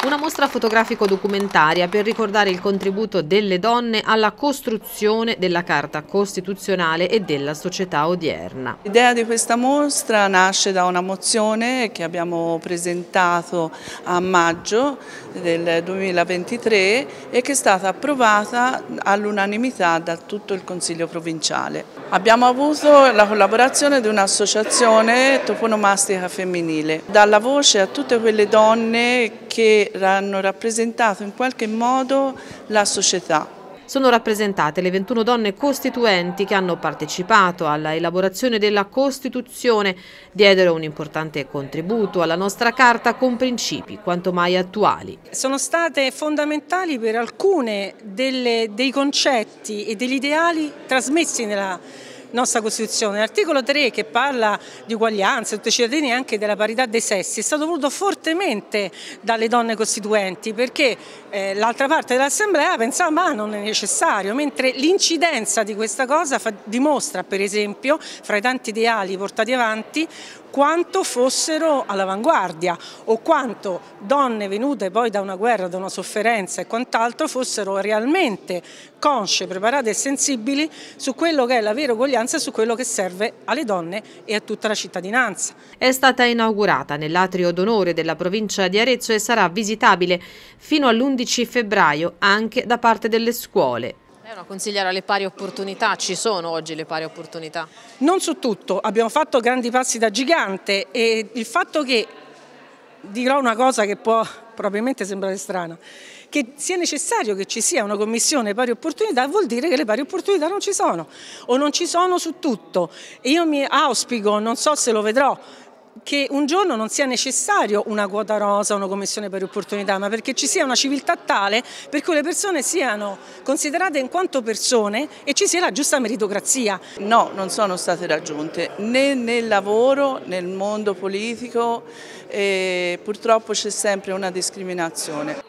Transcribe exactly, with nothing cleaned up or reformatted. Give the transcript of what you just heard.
Una mostra fotografico-documentaria per ricordare il contributo delle donne alla costruzione della Carta Costituzionale e della società odierna. L'idea di questa mostra nasce da una mozione che abbiamo presentato a maggio del duemilaventitré e che è stata approvata all'unanimità da tutto il Consiglio provinciale. Abbiamo avuto la collaborazione di un'associazione toponomastica femminile, dà la voce a tutte quelle donne che hanno rappresentato in qualche modo la società. Sono rappresentate le ventuno donne costituenti che hanno partecipato alla elaborazione della Costituzione, diedero un importante contributo alla nostra Carta con principi quanto mai attuali. Sono state fondamentali per alcune delle, dei concetti e degli ideali trasmessi nella nostra Costituzione. L'articolo tre, che parla di uguaglianza, tutti i cittadini e anche della parità dei sessi, è stato voluto fortemente dalle donne costituenti, perché eh, l'altra parte dell'Assemblea pensava ma non è necessario, mentre l'incidenza di questa cosa fa, dimostra per esempio, fra i tanti ideali portati avanti, quanto fossero all'avanguardia o quanto donne venute poi da una guerra, da una sofferenza e quant'altro fossero realmente consce, preparate e sensibili su quello che è la vera uguaglianza e su quello che serve alle donne e a tutta la cittadinanza. È stata inaugurata nell'atrio d'onore della provincia di Arezzo e sarà visitabile fino all'undici febbraio anche da parte delle scuole. È una consigliera alle pari opportunità, ci sono oggi le pari opportunità? Non su tutto, abbiamo fatto grandi passi da gigante e il fatto che, dirò una cosa che può probabilmente sembrare strana, che sia necessario che ci sia una commissione pari opportunità vuol dire che le pari opportunità non ci sono o non ci sono su tutto. E io mi auspico, non so se lo vedrò, che un giorno non sia necessario una quota rosa, una commissione per opportunità, ma perché ci sia una civiltà tale per cui le persone siano considerate in quanto persone e ci sia la giusta meritocrazia. No, non sono state raggiunte né nel lavoro, nel mondo politico, e purtroppo c'è sempre una discriminazione.